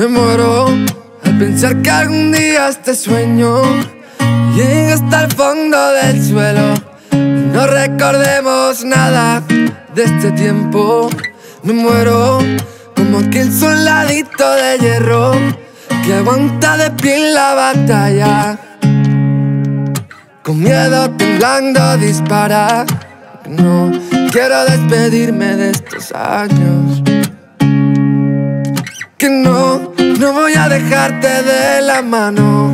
Me muero al pensar que algún día este sueño llegue hasta el fondo del suelo y no recordemos nada de este tiempo. Me muero como aquel soldadito de hierro que aguanta de pie en la batalla, con miedo temblando dispara. No quiero despedirme de estos años, que no voy a dejarte de la mano.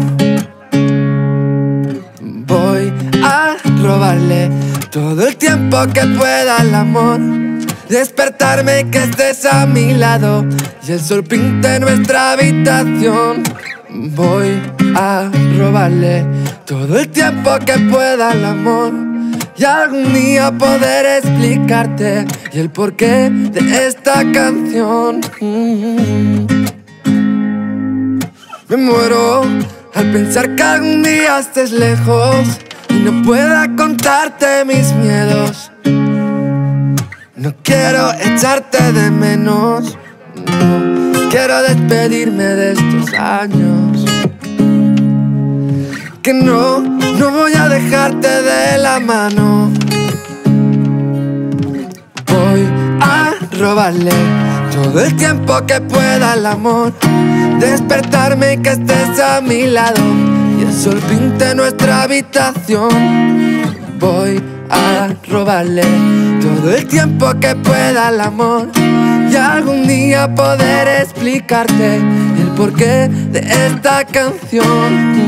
Voy a robarle todo el tiempo que pueda al amor, despertarme y que estés a mi lado y el sol pinte nuestra habitación. Voy a robarle todo el tiempo que pueda al amor y algún día poder explicarte y el porqué de esta canción. Me muero al pensar que algún día estés lejos y no pueda contarte mis miedos. No quiero echarte de menos, no quiero despedirme de estos años, que no voy a dejarte de la mano. Voy a robarle todo el tiempo que pueda al amor, despertarme y que estés a mi lado y el sol pinte nuestra habitación. Voy a robarle todo el tiempo que pueda al amor y algún día poder explicarte el porqué de esta canción.